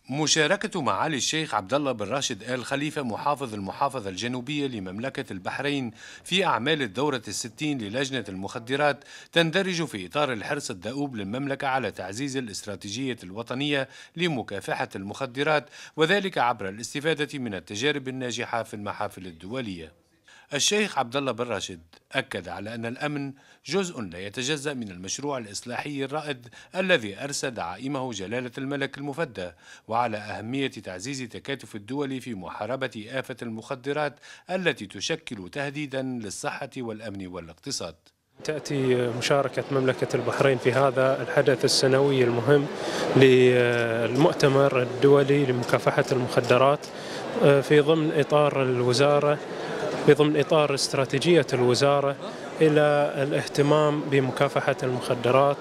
مشاركة معالي الشيخ عبد الله بن راشد آل خليفة محافظ المحافظة الجنوبية لمملكة البحرين في أعمال الدورة الستين للجنة المخدرات تندرج في إطار الحرص الدؤوب للمملكة على تعزيز الاستراتيجية الوطنية لمكافحة المخدرات، وذلك عبر الاستفادة من التجارب الناجحة في المحافل الدولية. الشيخ عبد الله بن راشد أكد على أن الأمن جزء لا يتجزأ من المشروع الإصلاحي الرائد الذي أرسى دعائمه جلالة الملك المفدى، وعلى أهمية تعزيز تكاتف الدول في محاربة آفة المخدرات التي تشكل تهديدا للصحة والأمن والاقتصاد. تأتي مشاركة مملكة البحرين في هذا الحدث السنوي المهم للمؤتمر الدولي لمكافحة المخدرات في ضمن إطار الوزارة، في ضمن إطار استراتيجية الوزارة إلى الاهتمام بمكافحة المخدرات.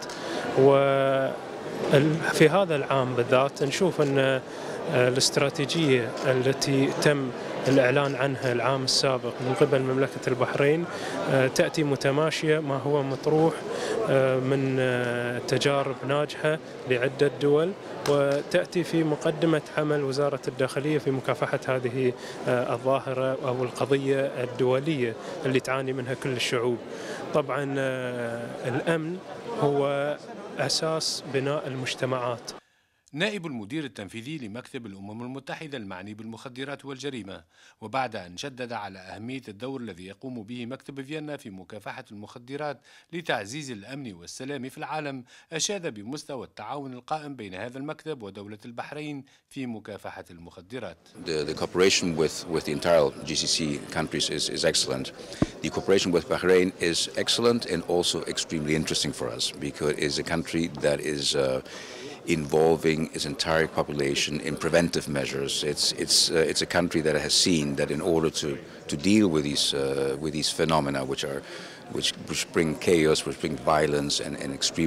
وفي هذا العام بالذات نشوف أن الاستراتيجية التي تم الإعلان عنها العام السابق من قبل مملكة البحرين تأتي متماشية ما هو مطروح من تجارب ناجحة لعدة دول، وتأتي في مقدمة عمل وزارة الداخلية في مكافحة هذه الظاهرة أو القضية الدولية اللي تعاني منها كل الشعوب. طبعا الأمن هو أساس بناء المجتمعات. نائب المدير التنفيذي لمكتب الأمم المتحدة المعني بالمخدرات والجريمة، وبعد أن شدد على أهمية الدور الذي يقوم به مكتب فيينا في مكافحة المخدرات لتعزيز الأمن والسلام في العالم، أشاد بمستوى التعاون القائم بين هذا المكتب ودولة البحرين في مكافحة المخدرات. The cooperation with the entire GCC countries is excellent. The cooperation with Bahrain is excellent and also extremely interesting for us because it is a country that is involving its entire population in preventive measures. It's a country that has seen that in order to deal with these phenomena which bring chaos, which bring violence and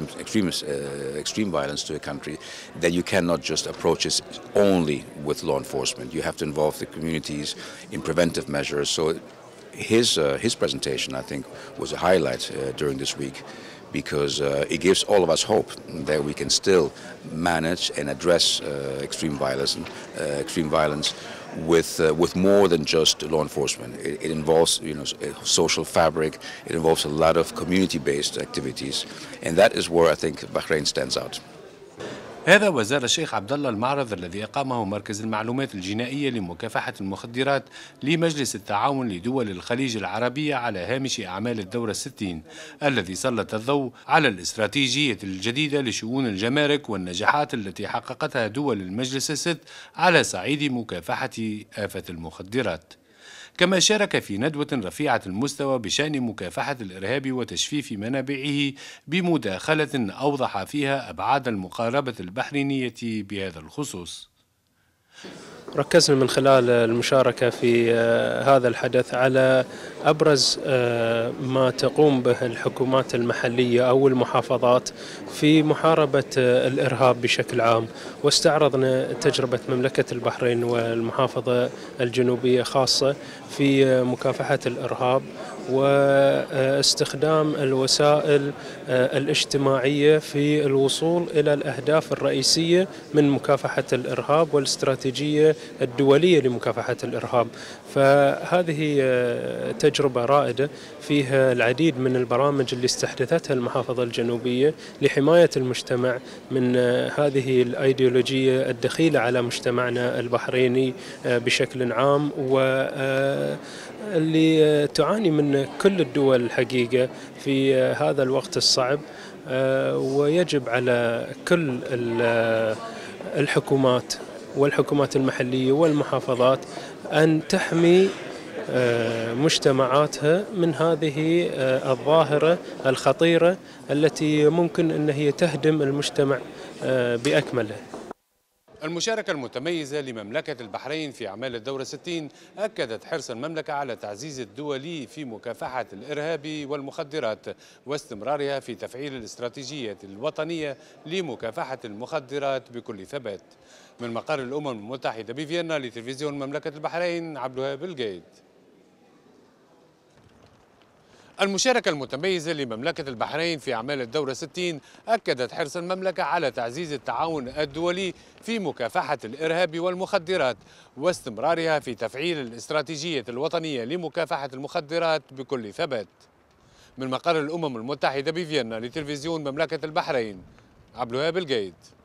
extreme violence to a country, that you cannot just approach it only with law enforcement. You have to involve the communities in preventive measures. So his presentation, I think, was a highlight during this week, because it gives all of us hope that we can still manage and address extreme violence with more than just law enforcement. It involves, social fabric. It involves a lot of community-based activities, and that is where I think Bahrain stands out. هذا وزار الشيخ عبد الله المعرض الذي أقامه مركز المعلومات الجنائية لمكافحة المخدرات لمجلس التعاون لدول الخليج العربية على هامش أعمال الدورة الستين، الذي سلط الضوء على الاستراتيجية الجديدة لشؤون الجمارك والنجاحات التي حققتها دول المجلس الست على صعيد مكافحة آفة المخدرات. كما شارك في ندوة رفيعة المستوى بشأن مكافحة الإرهاب وتجفيف منابعه بمداخلة أوضح فيها أبعاد المقاربة البحرينية بهذا الخصوص. ركزنا من خلال المشاركة في هذا الحدث على أبرز ما تقوم به الحكومات المحلية أو المحافظات في محاربة الإرهاب بشكل عام، واستعرضنا تجربة مملكة البحرين والمحافظة الجنوبية خاصة في مكافحة الإرهاب واستخدام الوسائل الاجتماعية في الوصول إلى الأهداف الرئيسية من مكافحة الإرهاب والاستراتيجية الدولية لمكافحة الإرهاب. فهذه تجربة رائدة فيها العديد من البرامج اللي استحدثتها المحافظة الجنوبية لحماية المجتمع من هذه الأيديولوجية الدخيلة على مجتمعنا البحريني بشكل عام، واللي تعاني من كل الدول الحقيقة في هذا الوقت الصعب. ويجب على كل الحكومات والحكومات المحلية والمحافظات أن تحمي مجتمعاتها من هذه الظاهرة الخطيرة التي ممكن أن هي تهدم المجتمع بأكمله. المشاركة المتميزة لمملكة البحرين في أعمال الدورة 60 أكدت حرص المملكة على تعزيز الدول في مكافحة الإرهاب والمخدرات واستمرارها في تفعيل الاستراتيجية الوطنية لمكافحة المخدرات بكل ثبات. من مقر الأمم المتحدة بفيينا لتلفزيون مملكة البحرين، عبد الوهاب الجيد. المشاركة المتميزة لمملكة البحرين في أعمال الدورة 60 أكدت حرص المملكة على تعزيز التعاون الدولي في مكافحة الإرهاب والمخدرات واستمرارها في تفعيل الاستراتيجية الوطنية لمكافحة المخدرات بكل ثبات. من مقر الأمم المتحدة بفيينا لتلفزيون مملكة البحرين، عبد الوهاب الجيد.